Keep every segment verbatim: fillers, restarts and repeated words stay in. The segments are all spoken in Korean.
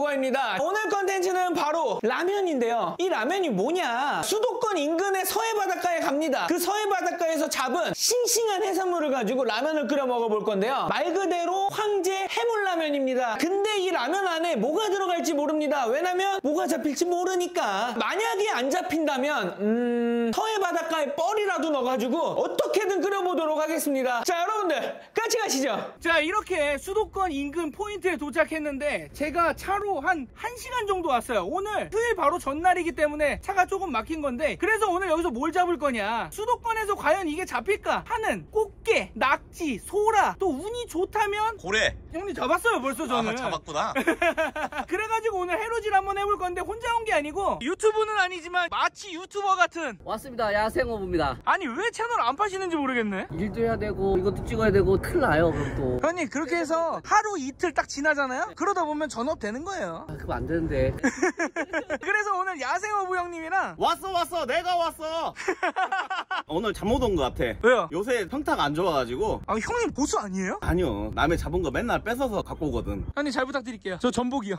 오버입니다. 오늘 컨텐츠는 바로 라면인데요. 이 라면이 뭐냐? 수도권 인근의 서해 바닷가에 갑니다. 그 서해 바닷가에서 잡은 싱싱한 해산물을 가지고 라면을 끓여 먹어볼 건데요. 말 그대로 황제 해물라면입니다. 근데 이 라면 안에 뭐가 들어갈지 모릅니다. 왜냐면 뭐가 잡힐지 모르니까. 만약에 안 잡힌다면 음... 서해 바닷가에 뻘이라도 넣어가지고 어떻게든 끓여보도록 하겠습니다. 자, 여러분들 같이 가시죠. 자, 이렇게 수도권 인근 포인트에 도착했는데 제가 차로 한 1시간 정도 왔어요. 오늘 휴일 바로 전날이기 때문에 차가 조금 막힌 건데, 그래서 오늘 여기서 뭘 잡을 거냐, 수도권에서 과연 이게 잡힐까 하는 꽃게, 낙지, 소라, 또 운이 좋다면 고래. 형님 잡았어요 벌써 저는. 아, 잡았구나. 그래가지고 오늘 해루질 한번 해볼 건데 혼자 온 게 아니고 유튜브는 아니지만 마치 유튜버 같은. 왔습니다. 야생어부입니다. 아니 왜 채널 안 파시는지 모르겠네. 일도 해야 되고 이것도 찍어야 되고 큰일 나요. 그럼 또 형님 그렇게 해서 하루 이틀 딱 지나잖아요. 그러다 보면 전업 되는 거예요. 아, 그거 안 되는데. 그래서 오늘 야생어부 형님이랑 왔어 왔어 내가 왔어. 오늘 잠못 온 것 같아. 왜요? 요새 평타가 안 좋아가지고. 아 형님 고수 아니에요? 아니요, 남의 잡은 거 맨날 뺏어서 갖고 오거든. 형님 잘 부탁드릴게요. 저 전복이요.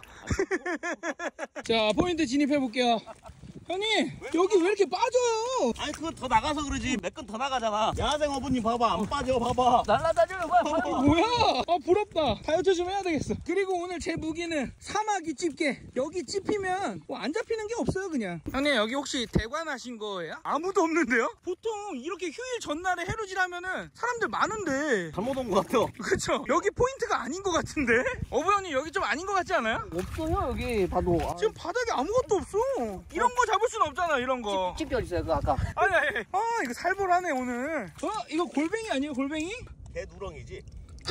자, 포인트 진입해 볼게요. 형님 여기 왜 이렇게 빠져요? 아니 그거 더 나가서 그러지. 몇 건 더 나가잖아. 야생 어부님 봐봐, 안 빠져. 봐봐. 날라다녀요. 아, 뭐야? 아 부럽다. 다이어트 좀 해야 되겠어. 그리고 오늘 제 무기는 사마귀 집게. 여기 찝히면 뭐 안 잡히는 게 없어요 그냥. 형님 여기 혹시 대관하신 거예요? 아무도 없는데요? 보통 이렇게 휴일 전날에 해루질 하면은 사람들 많은데. 잘못 온 것 같아. 그쵸? 여기 포인트가 아닌 것 같은데? 어부 형님 여기 좀 아닌 것 같지 않아요? 없어요 여기 봐도. 아, 지금 바닥에 아무것도 없어. 이런 거 잡을 순 없잖아, 이런 거. 집게 어딨어요 그 아까. 아니 아니. 아 이거 살벌하네 오늘. 어? 이거 골뱅이 아니에요 골뱅이? 개 누렁이지.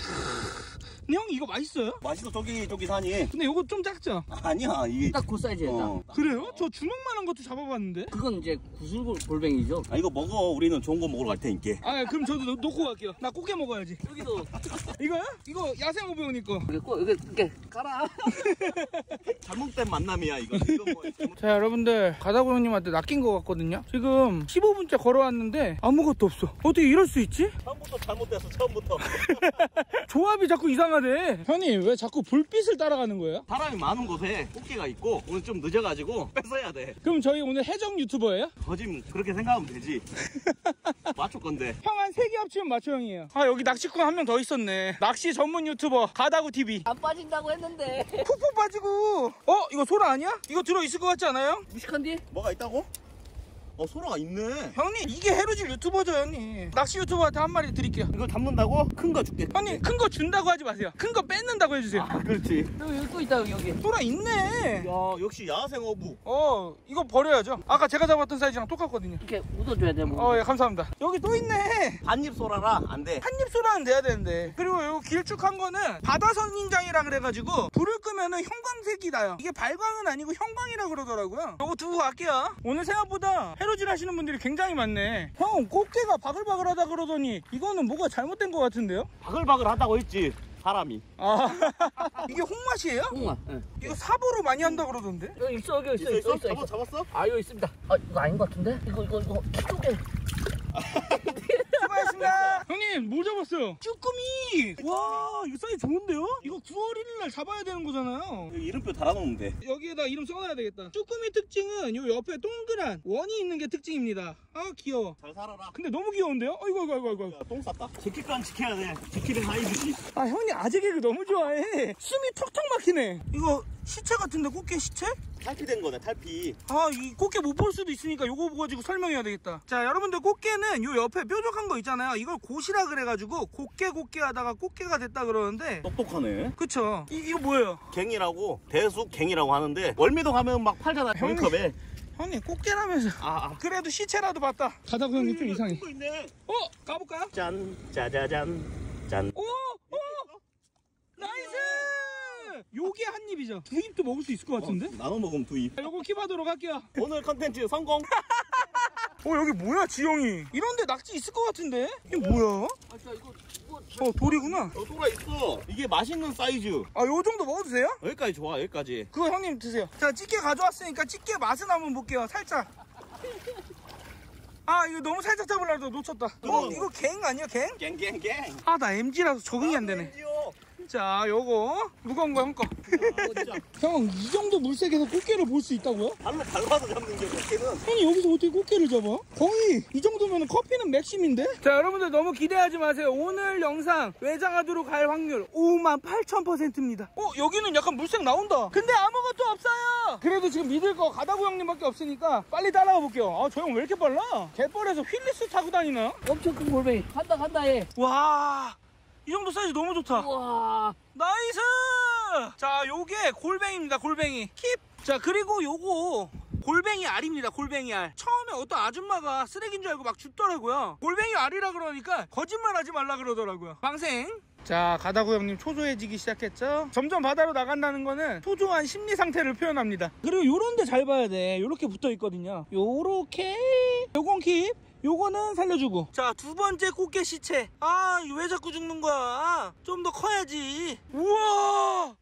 형 이거 맛있어요? 맛있어. 저기 저기 사니. 근데 이거 좀 작죠? 아니야 이게. 딱 그 사이즈에다. 어. 그래요? 저 주먹만한 것도 잡아봤는데. 그건 이제 구슬 골뱅이죠. 아 이거 먹어. 우리는 좋은 거 먹으러 갈 테니까. 아 그럼 저도 놓, 놓고 갈게요. 나 꽃게 먹어야지. 여기도 이거요? 이거 야생어부 형니까. 여기 꼭 여기 이렇게 깔아. 잘못된 만남이야 이거. 이거 뭐 잘못... 자, 여러분들 가다구 형님한테 낚인 것 같거든요. 지금 십오 분째 걸어왔는데 아무것도 없어. 어떻게 이럴 수 있지? 처음부터 잘못됐어. 처음부터. 조합이 자꾸 이상하대. 형님 왜 자꾸 불빛을 따라가는 거예요? 사람이 많은 곳에 꽃게가 있고 오늘 좀 늦어가지고 뺏어야 돼. 그럼 저희 오늘 해적 유튜버예요? 거짓 그렇게 생각하면 되지. 맞출 건데. 형 한 세 개 합치면 마초 형이에요. 아 여기 낚시꾼 한 명 더 있었네. 낚시 전문 유튜버 가다구 티비. 안 빠진다고 했는데. 푹푹 빠지고. 어? 이거 소라 아니야? 이거 들어있을 것 같지 않아요? 무식한디? 뭐가 있다고? 어, 소라가 있네. 형님 이게 해루질 유튜버죠 형님. 낚시 유튜버한테 한 마리 드릴게요. 이거 잡는다고? 큰 거 줄게. 형님 큰 거 준다고 하지 마세요. 큰 거 뺏는다고 해주세요. 아, 그렇지. 여기, 여기 또 있다 여기. 소라 있네. 야, 역시 야생 어부. 어 이거 버려야죠. 아까 제가 잡았던 사이즈랑 똑같거든요. 이렇게 묻어줘야 돼 뭐. 어 예 감사합니다. 여기 또 있네. 한입 소라라 안 돼. 한입 소라는 돼야 되는데. 그리고 요 길쭉한 거는 바다선인장이라 그래가지고 불을 끄면은 형광색이 나요. 이게 발광은 아니고 형광이라 그러더라고요. 요거 두고 갈게요. 오늘 생각보다 해루질 하시는 분들이 굉장히 많네. 형 꽃게가 바글바글하다 그러더니 이거는 뭐가 잘못된 것 같은데요? 바글바글 하다고 했지 사람이. 아 이게 홍맛이에요? 홍아. 네. 이거 삽으로 많이 한다 그러던데? 여기 있어 여기 있어 있어, 있어 있어. 잡아, 잡았어? 아 여기 있습니다. 아 이거 아닌 것 같은데? 이거 이거 이거 키조개. 수고하셨습니다. 형님 뭐 잡았어요? 쭈꾸미. 와 이거 사이즈 좋은데요? 이거 구월 일일날 잡아야 되는 거잖아요. 여기 이름표 달아놓으면 돼. 여기에다 이름 써놔야 되겠다. 쭈꾸미 특징은 요 옆에 동그란 원이 있는 게 특징입니다. 아 귀여워. 잘 살아라. 근데 너무 귀여운데요? 아이고 아이고 아이고 아이고. 야, 똥 쌌다. 지킬건 지켜야 돼. 지키는 하이브지. 아 형님 아재 개그 너무 좋아해. 숨이 턱턱 막히네. 이거 시체 같은데 꽃게 시체? 탈피된 거네, 탈피. 아 이 꽃게 못 볼 수도 있으니까 요거 가지고 설명해야 되겠다. 자 여러분들 꽃게는 요 옆에 뾰족한 거 있잖아요. 이걸 고시라 그래가지고 곱게 곱게 하다가 꽃게가 됐다 그러는데. 똑똑하네. 그쵸? 이, 이거 뭐예요? 갱이라고, 대숙 갱이라고 하는데 월미도 가면 막 팔잖아. 형님. 종이컵에. 형님 꽃게라면서. 아, 아. 그래도 시체라도 봤다. 가다구 형님 좀 이상해. 거 있네. 어? 가볼까요? 짠, 짜자잔, 짠. 오! 오! 나이스! 요게 한 입이죠. 두 입도 먹을 수 있을 것 같은데? 어, 나눠 먹으면 두 입. 요거 킵하도록 할게요. 오늘 컨텐츠 성공. 어 여기 뭐야 지영이? 이런데 낙지 있을 것 같은데? 이게 뭐야? 아 진짜 이거 이거. 어 돌이구나. 어, 소라 있어. 이게 맛있는 사이즈. 아 요 정도 먹어도 돼요? 여기까지 좋아, 여기까지. 그거 형님 드세요. 자 집게 가져왔으니까 집게 맛은 한번 볼게요. 살짝. 아 이거 너무 살짝 잡으려고 놓쳤다. 어 이거 갱 아니야 갱? 갱갱갱. 아 나 엠지라서 적응이 안 되네. 자, 요거 무거운 거 형 거. 형, 이 정도 물색에서 꽃게를 볼 수 있다고요? 발로 밟아서 잡는 게 꽃게는. 형이 여기서 어떻게 꽃게를 잡아? 거의 이 정도면 커피는 맥심인데? 자, 여러분들 너무 기대하지 마세요. 오늘 영상 외장하드로 갈 확률 오만 팔천 퍼센트입니다. 어, 여기는 약간 물색 나온다. 근데 아무것도 없어요. 그래도 지금 믿을 거 가다구 형님밖에 없으니까 빨리 따라가 볼게요. 아, 저 형 왜 이렇게 빨라? 갯벌에서 휠리스 타고 다니나? 엄청 큰 골뱅이. 간다 간다 얘. 와, 이 정도 사이즈 너무 좋다. 우와. 나이스! 자, 요게 골뱅이입니다. 골뱅이 킵. 자, 그리고 요거 골뱅이 알입니다. 골뱅이 알. 처음에 어떤 아줌마가 쓰레기인 줄 알고 막 줍더라고요. 골뱅이 알이라 그러니까 거짓말하지 말라 그러더라고요. 방생. 자, 가다구 형님 초조해지기 시작했죠. 점점 바다로 나간다는 거는 초조한 심리 상태를 표현합니다. 그리고 요런 데 잘 봐야 돼. 요렇게 붙어 있거든요. 요렇게. 요건 킵. 요거는 살려주고. 자, 두 번째 꽃게 시체. 아, 이거 왜 자꾸 죽는 거야? 좀 더 커야지. 우와!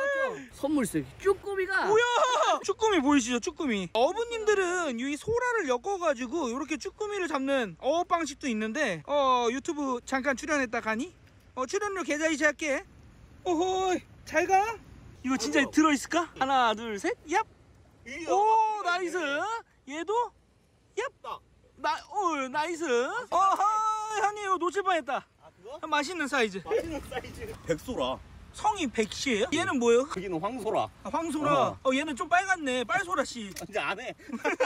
선물색 쭈꾸미가. 뭐야! 쭈꾸미 보이시죠? 쭈꾸미. 어부님들은 이 소라를 엮어가지고 이렇게 쭈꾸미를 잡는 어업 방식도 있는데, 어, 유튜브 잠깐 출연했다 가니? 어, 출연료 계좌이체 할게. 오호이, 잘 가. 이거 진짜 어머. 들어있을까? 하나, 둘, 셋, 얍! 오, 나이스! 얘도? 얍! 나, 오, 나이스! 어허, 형님 이거 놓칠 뻔했다. 아, 그거? 맛있는 사이즈. 맛있는 사이즈. 백소라. 성이 백시예요? 얘는 뭐예요? 여기는 황소라. 아, 황소라. 어. 어, 얘는 좀 빨갛네. 빨소라씨. 이제 안 해.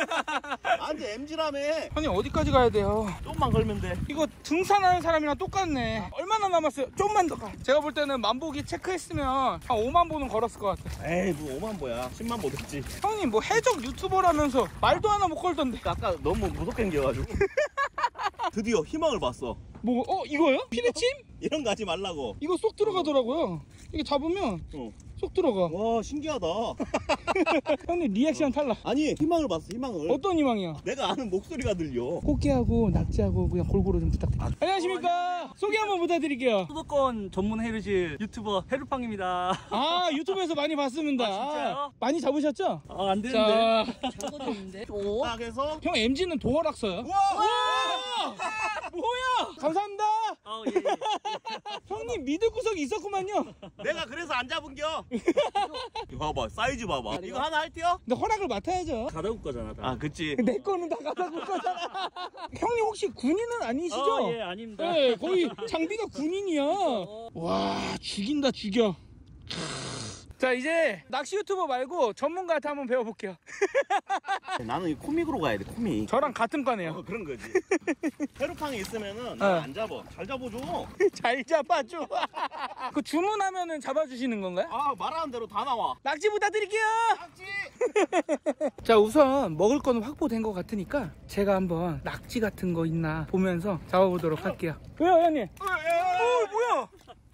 아, 이제 엠지라며. 형님 어디까지 가야 돼요? 조금만 걸면 돼. 이거 등산하는 사람이랑 똑같네. 얼마나 남았어요? 좀만 더 가. 제가 볼 때는 만보기 체크했으면 한 오만 보는 걸었을 것 같아. 에이, 뭐 오만 보야. 십만 보 됐지. 형님 뭐 해적 유튜버라면서 말도 하나 못 걸던데. 아까 너무 무섭게 생겨가지고. 드디어 희망을 봤어. 뭐, 어, 이거요? 피레침? 이런 거 하지 말라고. 이거 쏙 들어가더라고요. 이게 잡으면 어. 쏙 들어가. 와, 신기하다. 형님 리액션 탈락. 아니, 희망을 봤어, 희망을. 어떤 희망이야? 내가 아는 목소리가 들려. 꽃게하고 낙지하고 그냥 골고루 좀 부탁드립니다. 안녕하십니까. 소개 한번 부탁드릴게요. 수도권 전문 해루질 유튜버 해루팡입니다. 아, 유튜브에서 많이 봤습니다. 아, 진짜요? 많이 잡으셨죠? 아, 안 되는데. 자, 장거리 있는데. 오. 딱 해서. 형 엠지는 도어락 써요. 와! 뭐야? 감사합니다. 아, 예, 예. 형님 믿을 구석이 있었구만요. 내가 그래서 안 잡은겨. 이거 봐봐, 사이즈 봐봐. 이거 하나 할게요? 근데 허락을 맡아야죠. 가다국 거잖아. 다. 아, 그치. 내 거는 다 갖다 줄 거잖아. 형님 혹시 군인은 아니시죠? 어, 예, 아닙니다. 네, 거의 장비가 군인이야. 와, 죽인다, 죽여. 자, 이제 낚시 유튜버 말고 전문가한테 한번 배워볼게요. 나는 이 코믹으로 가야 돼, 코믹. 저랑 같은 과네요. 어, 그런 거지. 페루팡이 있으면은 어. 나 안 잡아. 잘 잡아줘. 잘 잡아줘. 그 주문하면은 잡아주시는 건가요? 아, 말하는 대로 다 나와. 낙지 부탁드릴게요. 낙지! 자, 우선 먹을 거는 확보된 것 같으니까 제가 한번 낙지 같은 거 있나 보면서 잡아보도록 할게요. 왜요, 형님? 어, 뭐야?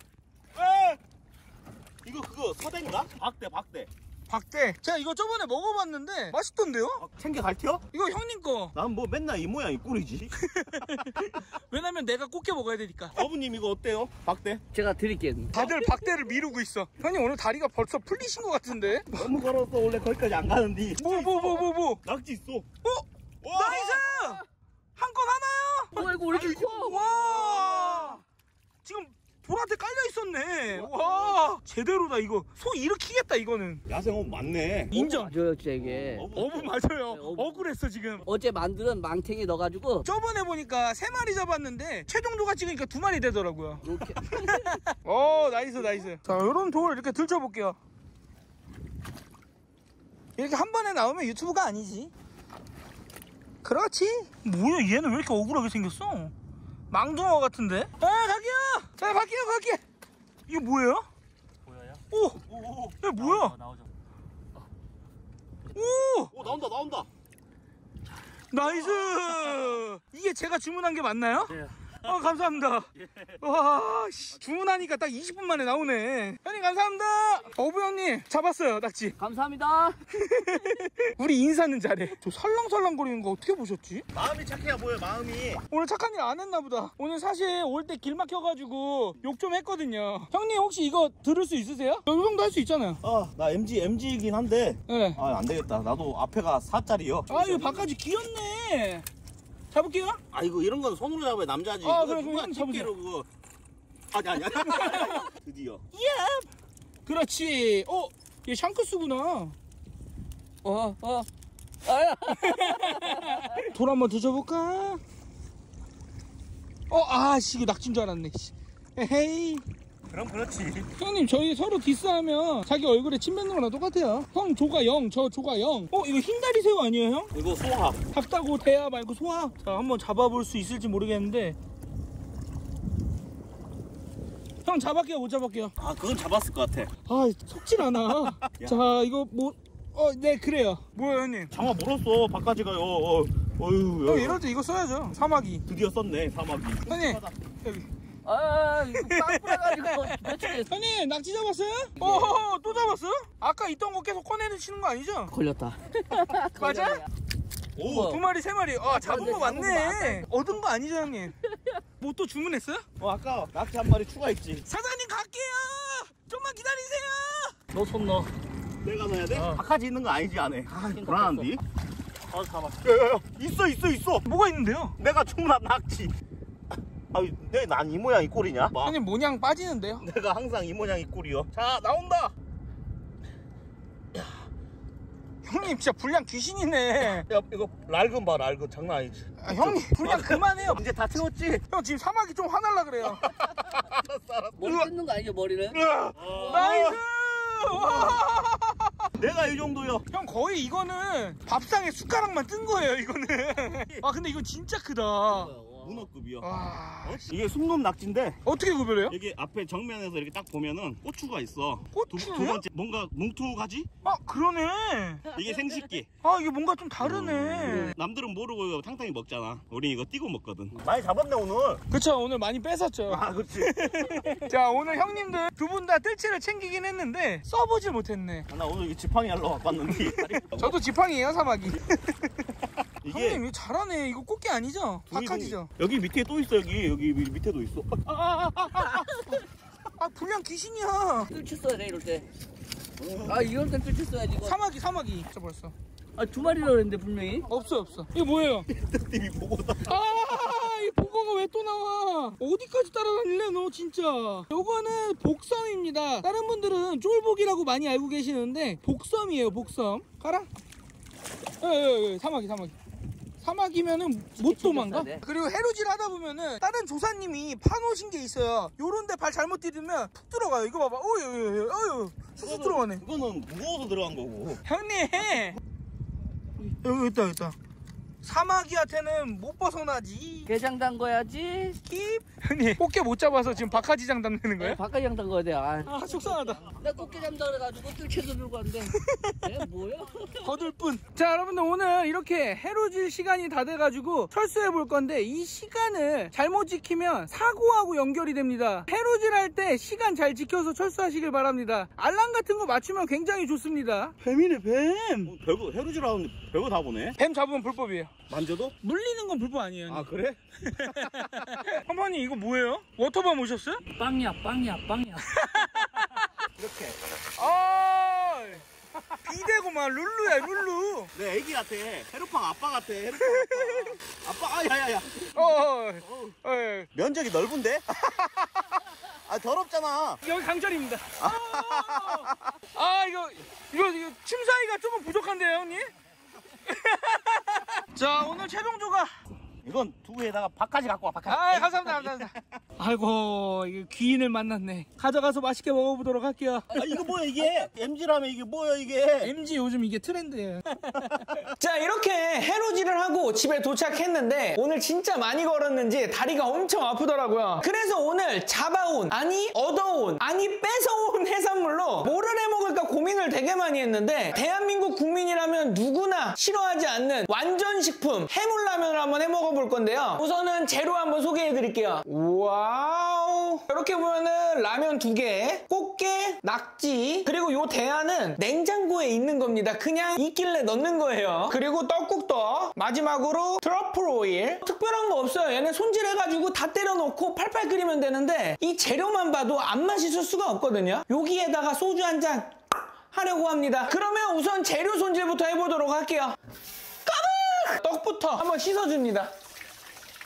이거 그거 서대인가? 박대, 박대. 박대. 제가 이거 저번에 먹어봤는데 맛있던데요? 아, 챙겨 갈텨? 이거 형님 거. 난 뭐 맨날 이 모양 이 꼴이지. 왜냐면 내가 꽃게 먹어야 되니까. 어부님 이거 어때요? 박대? 제가 드릴게요. 다들 박대를 미루고 있어. 형님 오늘 다리가 벌써 풀리신 것 같은데? 너무 걸어서 원래 거기까지 안 가는데. 뭐 뭐 뭐 뭐 뭐? 낙지 있어. 어? 와! 나이스! 한 건 하나요? 와, 이거 왜 이렇게 커? 와! 지금 돌한테 깔려 있었네. 와, 제대로다 이거. 소 일으키겠다 이거는. 야생어부 맞네. 인정. 맞아요, 진짜 이게. 어부. 어부 맞아요. 네, 어부. 억울했어 지금. 어제 만드는 망탱이 넣어가지고 저번에 보니까 세 마리 잡았는데 최종도가 찍으니까 두 마리 되더라고요. 이렇게. 오, 나이스 나이스. 자, 요런 돌 이렇게 들쳐볼게요. 이렇게 한 번에 나오면 유튜브가 아니지. 그렇지. 뭐야, 얘는 왜 이렇게 억울하게 생겼어? 망둥어 같은데? 아, 갈게요. 자, 갈게요, 갈게. 이게 뭐예요? 보여요? 오, 오, 오, 야, 뭐야? 나오죠. 오, 오, 나온다, 나온다. 나이스. 이게 제가 주문한 게 맞나요? 네. 어, 감사합니다. 와, 씨, 주문하니까 딱 이십 분 만에 나오네. 형님 감사합니다. 어부 형님 잡았어요, 낙지. 감사합니다. 우리 인사는 잘해. 저 살랑살랑거리는 거 어떻게 보셨지? 마음이 착해야 보여, 마음이. 오늘 착한 일 안 했나 보다. 오늘 사실 올 때 길 막혀가지고 욕 좀 했거든요. 형님 혹시 이거 들을 수 있으세요? 저 이 정도 할 수 있잖아요. 아, 나 엠지, 엠지이긴 한데. 네. 아, 안 되겠다. 나도 앞에가 사짜리요. 아, 이거 바깥이 귀엽네. 잡을게요. 아, 이거 이런 건 손으로 잡아야 남자지. 아, 이거 그래, 누가 그럼 형 잡으세요. 집게로 그거. 아니 아니 아니. 드디어. 그렇지. 어, 얘 샹크스구나. 어, 어. 아야. 돌 한번 드셔볼까? 어, 아씨, 이거 낙지인 줄 알았네. 씨. 에헤이. 그럼 그렇지. 형님, 저희 서로 디스하면 자기 얼굴에 침 뱉는 거랑 똑같아요. 형 조가 영, 저 조가 영. 어, 이거 흰다리 새우 아니에요, 형? 이거 소화. 닭다고 대야 말고 소화. 자, 한번 잡아볼 수 있을지 모르겠는데. 형 잡을게요, 못 잡을게요. 아 그건 잡았을 것 같아. 아, 속질 않아. 자, 이거 뭐, 어, 네, 그래요. 뭐야, 형님? 장어 물었어. 바깥이가요. 어, 어휴. 형, 이럴 때 이거 써야죠. 사마귀. 드디어 썼네 사막이. 형님, 여기. 아, 이거 빵 뿌려가지고 며칠 형님, 낙지 잡았어요? 어, 또 잡았어요? 아까 있던 거 계속 꺼내드시는 거 아니죠? 걸렸다. 맞아? 오. 두 마리, 세 마리. 아, 잡은 거 잡은 거 맞네. 맞아. 얻은 거 아니죠, 형님? 뭐 또 주문했어요? 어 아까 낙지 한 마리 추가했지. 사장님, 갈게요! 좀만 기다리세요! 너 손 넣어. 내가 넣어야 돼? 어. 바카지 있는 거 아니지 안에? 아 불안한데? 어, 가만. 야야야 있어 있어 있어. 뭐가 있는데요? 내가 주문한 낙지. 아왜난 이 모양 이 꼴이냐? 봐. 형님, 모냥 빠지는데요? 내가 항상 이 모양 이 꼴이요. 자 나온다. 형님, 진짜 분량 귀신이네. 야 이거 랄금 봐 랄금 장난 아니지. 아, 형님, 분량 그만해요. 이제 다 채웠지? 형, 지금 사막이 좀 화날라 그래요. 알았어 알았어. 머리 뜯는 거 아니죠, 머리는? 나이스! 와! 내가 이 정도요. 형, 거의 이거는 밥상에 숟가락만 뜬 거예요, 이거는. 아, 근데 이건 진짜 크다. 문어급이요. 와. 어? 이게 숨놈 낙지인데 어떻게 구별해요? 여기 앞에 정면에서 이렇게 딱 보면은 고추가 있어. 고추요? 두, 두 번째 뭔가 뭉툭하지? 아, 그러네. 이게 생식기. 아, 이게 뭔가 좀 다르네. 남들은 모르고 이거 탕탕이 먹잖아. 우리 이거 띄고 먹거든. 많이 잡았네 오늘. 그쵸, 오늘 많이 뺏었죠. 아 그렇지. 자, 오늘 형님들 두 분 다 뜰채를 챙기긴 했는데 써보질 못했네. 나 오늘 이 지팡이 하러 왔봤는데 저도 지팡이에요, 사막이. 이게 형님, 이거 잘하네. 이거 꽃게 아니죠? 종이, 박하지죠? 종이. 여기 밑에 또 있어. 여기 여기 미- 밑에도 있어. 아, 분량 귀신이야. 뜰치 써야 돼, 이럴 때. 아, 이럴 때 뜰치 써야지, 이거. 사막이, 사막이. 저 벌써. 아, 두 마리라고 그랬는데, 분명히. 없어, 없어. 이거 뭐예요? 팀이 보고다. 아, 이 보고가 왜 또 나와? 어디까지 따라다닐래, 너 진짜? 요거는 복섬입니다. 다른 분들은 쫄복이라고 많이 알고 계시는데 복섬이에요, 복섬. 가라. 예, 예, 예, 사마귀, 사마귀. 사막이면은 못 도망가. 돼. 그리고 해루질 하다 보면은 다른 조사님이 파놓으신 게 있어요. 요런데 발 잘못 디디면 푹 들어가요. 이거 봐봐. 어유, 어유, 어유, 쑥쑥 들어가네. 그거는 무거워서 들어간 거고. 형님, 여기 있다, 여기 있다. 사마귀한테는 못 벗어나지. 게장 담궈야지. 킵. 형님, 꽃게 못 잡아서 지금 박하지장 담는 거예요? 바깥장 담궈야 돼. 아, 아, 속상하다. 나 꽃게 잡다 그래가지고 뜰채도 들고 왔는데. 얘 뭐야? 거들 뿐. 자, 여러분들, 오늘 이렇게 해루질 시간이 다 돼가지고 철수해 볼 건데, 이 시간을 잘못 지키면 사고하고 연결이 됩니다. 해루질 할 때 시간 잘 지켜서 철수하시길 바랍니다. 알람 같은 거 맞추면 굉장히 좋습니다. 뱀이네, 뱀. 어, 별거 해루질 하는데 별거 다 보네. 뱀 잡으면 불법이에요. 만져도? 물리는 건 불법 아니에요. 아 그래? 한번님, 이거 뭐예요? 워터밤 오셨어요? 빵이야, 빵이야, 빵이야. 이렇게. 아, 비대고만 룰루야, 룰루. 내 애기 같아. 해루팡 아빠 같아. 해루팡 아빠. 아빠. 아 야야야. 어, 어, 어, 어. 면적이 넓은데? 아 더럽잖아. 여기 강철입니다. 아, 이거, 이거, 이거, 침 사이가 조금 부족한데요, 형님? 자, 오늘 최종 조가. 이건 두부에다가 밥까지 갖고 와. 밥까지. 아, 감사합니다, 감사합니다. 아이고, 이거 귀인을 만났네. 가져가서 맛있게 먹어보도록 할게요. 아 이거 뭐야 이게? 엠지라면 이게 뭐야 이게? 엠지 요즘 이게 트렌드예요. 자, 이렇게 해루질을 하고 집에 도착했는데 오늘 진짜 많이 걸었는지 다리가 엄청 아프더라고요. 그래서 오늘 잡아온, 아니 얻어온, 아니 뺏어온 해산물로 뭐를 해먹을까 고민을 되게 많이 했는데, 대한민국 국민이라면 누구나 싫어하지 않는 완전 식품 해물라면을 한번 해먹어볼 건데요. 우선은 재료 한번 소개해 드릴게요. 와우, 이렇게 보면은 라면 두 개, 꽃게, 낙지, 그리고 요 대안은 냉장고에 있는 겁니다. 그냥 있길래 넣는 거예요. 그리고 떡국떡, 마지막으로 트러플 오일. 특별한 거 없어요. 얘는 손질해가지고 다 때려 넣고 팔팔 끓이면 되는데, 이 재료만 봐도 안 맛있을 수가 없거든요. 여기에다가 소주 한 잔 하려고 합니다. 그러면 우선 재료 손질부터 해보도록 할게요. 까불! 떡부터 한번 씻어줍니다.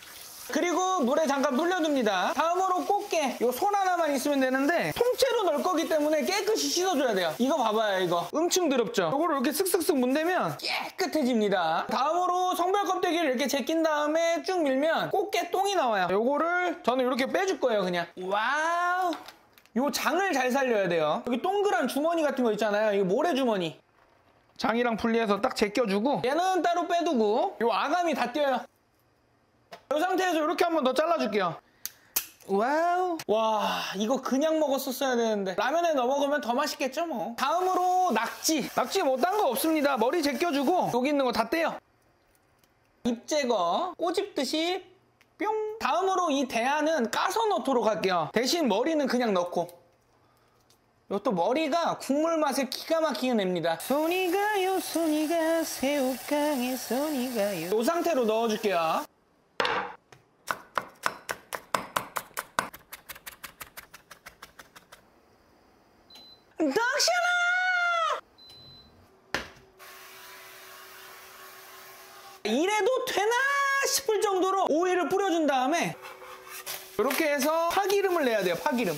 그리고 물에 잠깐 불려둡니다. 다음으로 꽃게. 요 손 하나만 있으면 되는데 통째로 넣을 거기 때문에 깨끗이 씻어줘야 돼요. 이거 봐봐요, 이거. 엄청 더럽죠? 요거를 이렇게 쓱쓱쓱 문대면 깨끗해집니다. 다음으로 성별 껍데기를 이렇게 제낀 다음에 쭉 밀면 꽃게 똥이 나와요. 요거를 저는 이렇게 빼줄 거예요, 그냥. 와우. 요 장을 잘 살려야 돼요. 여기 동그란 주머니 같은 거 있잖아요. 이거 모래 주머니. 장이랑 분리해서 딱 제껴주고 얘는 따로 빼두고 요 아가미 다 떼어요. 이 상태에서 이렇게 한번 더 잘라줄게요. 와우. 와, 이거 그냥 먹었었어야 되는데 라면에 넣어 먹으면 더 맛있겠죠 뭐. 다음으로 낙지. 낙지 뭐 딴 거 없습니다. 머리 제껴주고 여기 있는 거 다 떼요. 잎 제거 꼬집듯이 뿅. 다음으로 이 대하는 까서 넣도록 할게요. 대신 머리는 그냥 넣고. 이것도 머리가 국물 맛을 기가 막히게 냅니다. 손이 가요, 손이 가, 새우깡에 손이 가요. 이 상태로 넣어줄게요. 덕션아! 이래도 되나 싶을 정도로 오일을 뿌려준 다음에 이렇게 해서 파기름을 내야 돼요. 파기름.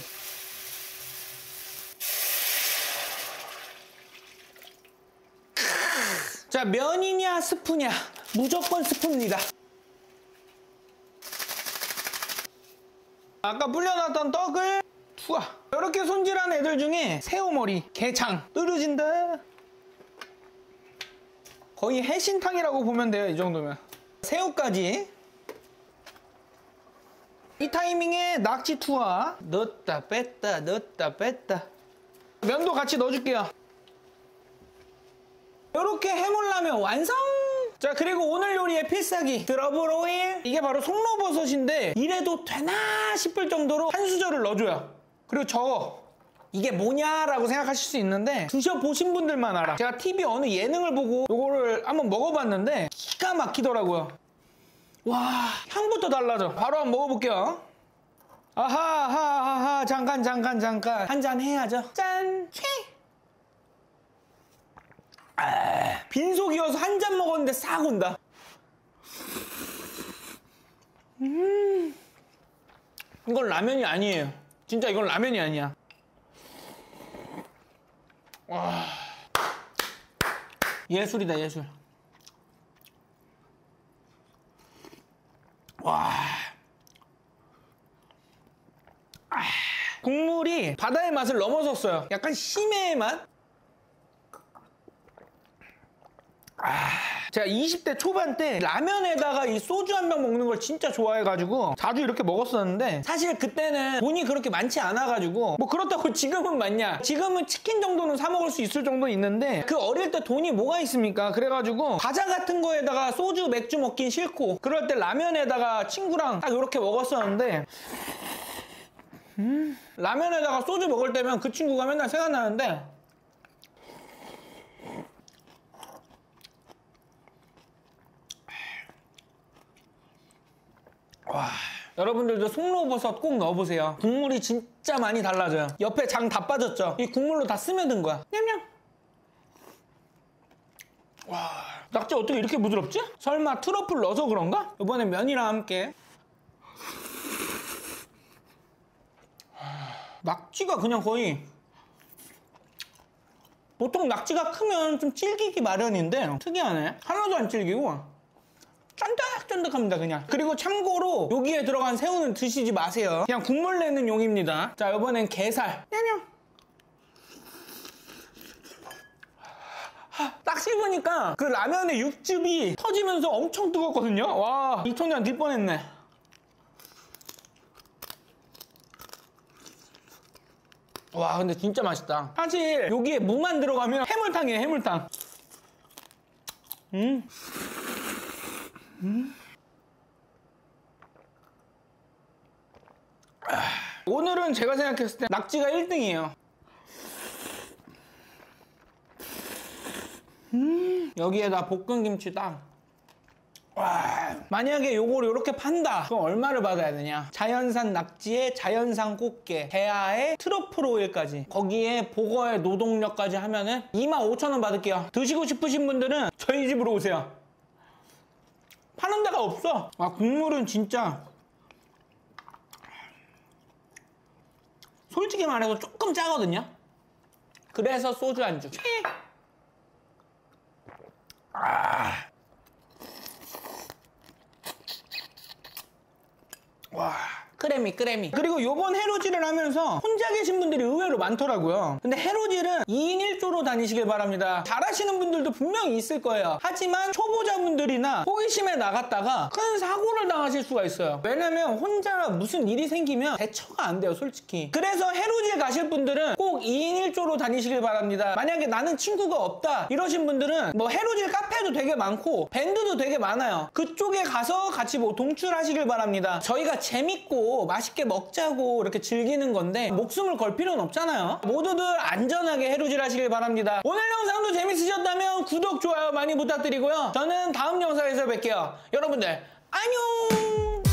자, 면이냐 스프냐 무조건 스프입니다. 아까 불려놨던 떡을 투하. 이렇게 손질한 애들 중에 새우머리, 게장 떨어진다. 거의 해신탕이라고 보면 돼요. 이 정도면. 새우까지. 이 타이밍에 낙지 투하. 넣었다 뺐다 넣었다 뺐다. 면도 같이 넣어줄게요. 이렇게 해물라면 완성! 자, 그리고 오늘 요리의 필살기 드러블 오일. 이게 바로 송로버섯인데 이래도 되나 싶을 정도로 한 수저를 넣어줘요. 그리고 저거 이게 뭐냐라고 생각하실 수 있는데 드셔보신 분들만 알아. 제가 티비 어느 예능을 보고 이거를 한번 먹어봤는데 기가 막히더라고요. 와, 향부터 달라져. 바로 한번 먹어볼게요. 아하하하하. 잠깐 잠깐 잠깐 한잔 해야죠. 짠. 아, 빈속이어서 한 잔 먹었는데 싹 온다. 음, 이건 라면이 아니에요. 진짜 이건 라면이 아니야. 와, 예술이다 예술. 와, 아, 국물이 바다의 맛을 넘어섰어요. 약간 심해의 맛? 아, 제가 이십 대 초반 때 라면에다가 이 소주 한 병 먹는 걸 진짜 좋아해가지고 자주 이렇게 먹었었는데 사실 그때는 돈이 그렇게 많지 않아가지고 뭐 그렇다고 지금은 많냐. 지금은 치킨 정도는 사 먹을 수 있을 정도 있는데 그 어릴 때 돈이 뭐가 있습니까? 그래가지고 과자 같은 거에다가 소주 맥주 먹긴 싫고 그럴 때 라면에다가 친구랑 딱 이렇게 먹었었는데 음, 라면에다가 소주 먹을 때면 그 친구가 맨날 생각나는데 와, 여러분들도 송로버섯 꼭 넣어보세요. 국물이 진짜 많이 달라져요. 옆에 장 다 빠졌죠? 이 국물로 다 스며든 거야. 냠냠. 와, 낙지 어떻게 이렇게 부드럽지? 설마 트러플 넣어서 그런가? 이번에 면이랑 함께. 낙지가 그냥 거의 보통 낙지가 크면 좀 질기기 마련인데 특이하네. 하나도 안 질기고 쫀득쫀득합니다 그냥. 그리고 참고로 여기에 들어간 새우는 드시지 마세요. 그냥 국물 내는 용입니다. 자, 이번엔 게살. 냠냠. 딱 씹으니까 그 라면의 육즙이 터지면서 엄청 뜨겁거든요. 와, 이천년 될 뻔했네. 와, 근데 진짜 맛있다. 사실 여기에 무만 들어가면 해물탕이에요. 해물탕. 음. 음. 아, 오늘은 제가 생각했을 때 낙지가 일 등이에요. 음, 여기에다 볶은김치 딱. 와, 만약에 요거를 이렇게 판다 그럼 얼마를 받아야 되냐. 자연산 낙지에 자연산 꽃게, 대하에 트러플 오일까지, 거기에 보거의 노동력까지 하면은 이만 오천 원 받을게요. 드시고 싶으신 분들은 저희 집으로 오세요. 파는 데가 없어. 아, 국물은 진짜 솔직히 말해서 조금 짜거든요. 그래서 소주 안주. 아. 와. 크래미 크래미. 그리고 요번 해로질을 하면서 혼자 계신 분들이 의외로 많더라고요. 근데 해로질은 이 인 일 조로 다니시길 바랍니다. 잘하시는 분들도 분명히 있을 거예요. 하지만 초보자분들이나 호기심에 나갔다가 큰 사고를 당하실 수가 있어요. 왜냐면 혼자 무슨 일이 생기면 대처가 안 돼요, 솔직히. 그래서 해로질 가실 분들은 꼭 이 인 일 조로 다니시길 바랍니다. 만약에 나는 친구가 없다 이러신 분들은 뭐 해로질 카페도 되게 많고 밴드도 되게 많아요. 그쪽에 가서 같이 뭐 동출하시길 바랍니다. 저희가 재밌고 맛있게 먹자고 이렇게 즐기는 건데 목숨을 걸 필요는 없잖아요. 모두들 안전하게 해루질 하시길 바랍니다. 오늘 영상도 재밌으셨다면 구독, 좋아요 많이 부탁드리고요. 저는 다음 영상에서 뵐게요. 여러분들 안녕.